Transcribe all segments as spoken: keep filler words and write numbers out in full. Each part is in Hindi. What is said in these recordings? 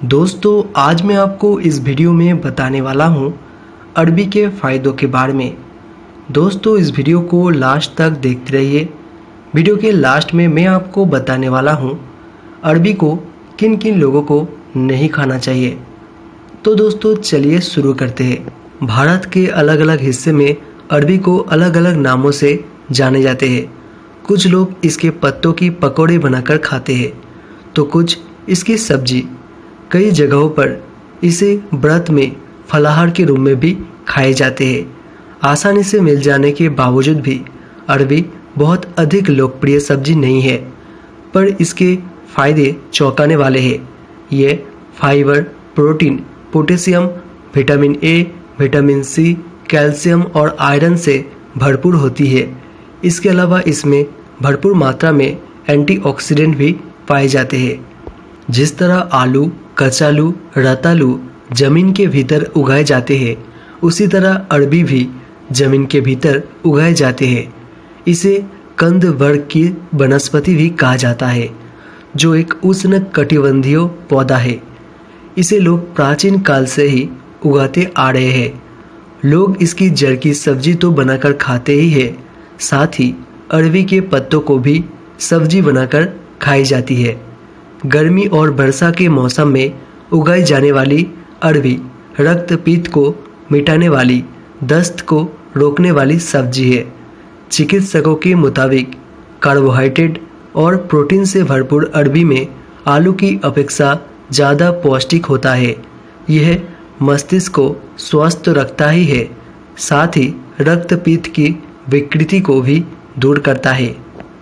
दोस्तों आज मैं आपको इस वीडियो में बताने वाला हूँ अरबी के फ़ायदों के बारे में। दोस्तों इस वीडियो को लास्ट तक देखते रहिए। वीडियो के लास्ट में मैं आपको बताने वाला हूँ अरबी को किन किन लोगों को नहीं खाना चाहिए। तो दोस्तों चलिए शुरू करते हैं। भारत के अलग अलग हिस्से में अरबी को अलग अलग नामों से जाने जाते हैं। कुछ लोग इसके पत्तों की पकौड़े बनाकर खाते हैं तो कुछ इसकी सब्जी। कई जगहों पर इसे व्रत में फलाहार के रूप में भी खाए जाते हैं। आसानी से मिल जाने के बावजूद भी अरबी बहुत अधिक लोकप्रिय सब्जी नहीं है, पर इसके फायदे चौंकाने वाले हैं। ये fibre, protein, potassium, vitamin A, vitamin C, calcium और आयरन से भरपूर होती है। इसके अलावा इसमें भरपूर मात्रा में एंटीऑक्सीडेंट भी पाए जाते हैं। जिस तरह आलू, कचालू, रतालू जमीन के भीतर उगाए जाते हैं, उसी तरह अरबी भी जमीन के भीतर उगाए जाते हैं। इसे कंद वर्ग की वनस्पति भी कहा जाता है, जो एक उष्ण कटिबंधीय पौधा है। इसे लोग प्राचीन काल से ही उगाते आ रहे हैं। लोग इसकी जड़ की सब्जी तो बनाकर खाते ही है, साथ ही अरबी के पत्तों को भी सब्जी बनाकर खाई जाती है। गर्मी और वर्षा के मौसम में उगाई जाने वाली अरबी रक्तपीत को मिटाने वाली, दस्त को रोकने वाली सब्जी है। चिकित्सकों के मुताबिक कार्बोहाइड्रेट और प्रोटीन से भरपूर अरबी में आलू की अपेक्षा ज़्यादा पौष्टिक होता है। यह मस्तिष्क को स्वस्थ रखता ही है, साथ ही रक्तपीत की विकृति को भी दूर करता है।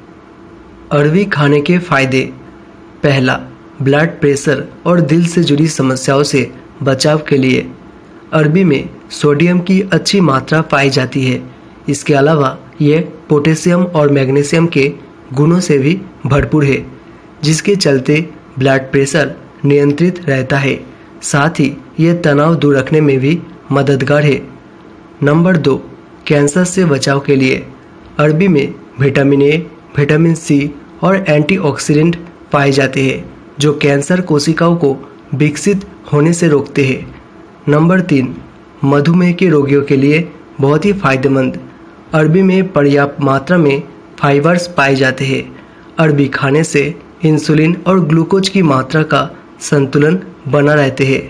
अरबी खाने के फायदे। पहला, ब्लड प्रेशर और दिल से जुड़ी समस्याओं से बचाव के लिए अरबी में सोडियम की अच्छी मात्रा पाई जाती है। इसके अलावा यह पोटेशियम और मैग्नीशियम के गुणों से भी भरपूर है, जिसके चलते ब्लड प्रेशर नियंत्रित रहता है। साथ ही यह तनाव दूर रखने में भी मददगार है। नंबर दो, कैंसर से बचाव के लिए अरबी में विटामिन ए, विटामिन सी और एंटीऑक्सीडेंट पाए जाते हैं, जो कैंसर कोशिकाओं को विकसित होने से रोकते हैं। नंबर तीन, मधुमेह के रोगियों के लिए बहुत ही फायदेमंद। अरबी में पर्याप्त मात्रा में फाइबर्स पाए जाते हैं। अरबी खाने से इंसुलिन और ग्लूकोज की मात्रा का संतुलन बना रहते हैं।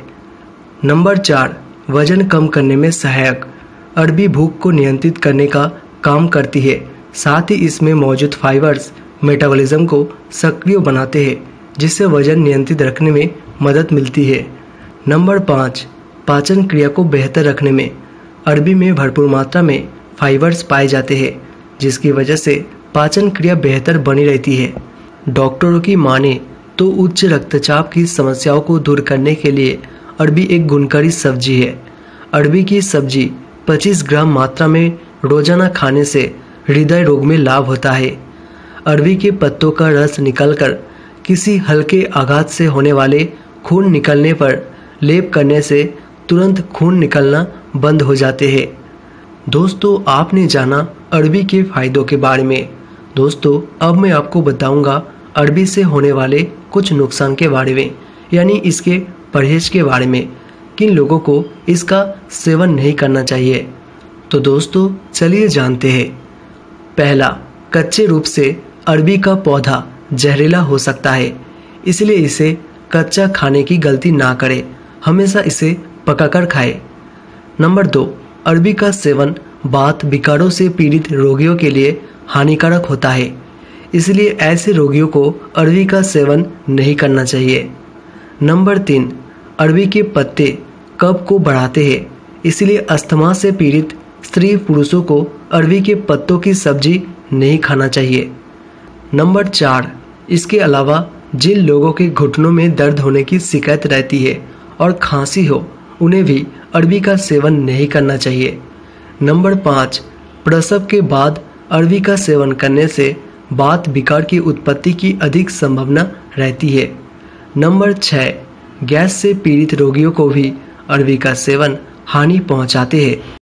नंबर चार, वजन कम करने में सहायक। अरबी भूख को नियंत्रित करने का काम करती है, साथ ही इसमें मौजूद फाइबर्स मेटाबॉलिज्म को सक्रिय बनाते हैं, जिससे वजन नियंत्रित रखने में मदद मिलती है। नंबर पाँच, पाचन क्रिया को बेहतर रखने में अरबी में भरपूर मात्रा में फाइबर्स पाए जाते हैं, जिसकी वजह से पाचन क्रिया बेहतर बनी रहती है। डॉक्टरों की माने तो उच्च रक्तचाप की समस्याओं को दूर करने के लिए अरबी एक गुणकारी सब्जी है। अरबी की सब्जी पच्चीस ग्राम मात्रा में रोजाना खाने से हृदय रोग में लाभ होता है। अरबी के पत्तों का रस निकालकर किसी हल्के आघात से होने वाले खून निकलने पर लेप करने से तुरंत खून निकलना बंद हो जाते हैं। दोस्तों आपने जाना अरबी के फायदों के बारे में। दोस्तों अब मैं आपको बताऊंगा अरबी से होने वाले कुछ नुकसान के बारे में, यानी इसके परहेज के बारे में। किन लोगों को इसका सेवन नहीं करना चाहिए, तो दोस्तों चलिए जानते हैं। पहला, कच्चे रूप से अरबी का पौधा जहरीला हो सकता है, इसलिए इसे कच्चा खाने की गलती ना करें, हमेशा इसे पकाकर खाएं। नंबर दो, अरबी का सेवन वात विकारों से पीड़ित रोगियों के लिए हानिकारक होता है, इसलिए ऐसे रोगियों को अरबी का सेवन नहीं करना चाहिए। नंबर तीन, अरबी के पत्ते कफ को बढ़ाते हैं, इसलिए अस्थमा से पीड़ित स्त्री पुरुषों को अरबी के पत्तों की सब्जी नहीं खाना चाहिए। नंबर चार, इसके अलावा जिन लोगों के घुटनों में दर्द होने की शिकायत रहती है और खांसी हो, उन्हें भी अरबी का सेवन नहीं करना चाहिए। नंबर पाँच, प्रसव के बाद अरबी का सेवन करने से वात विकार की उत्पत्ति की अधिक संभावना रहती है। नंबर छः, गैस से पीड़ित रोगियों को भी अरबी का सेवन हानि पहुंचाते हैं।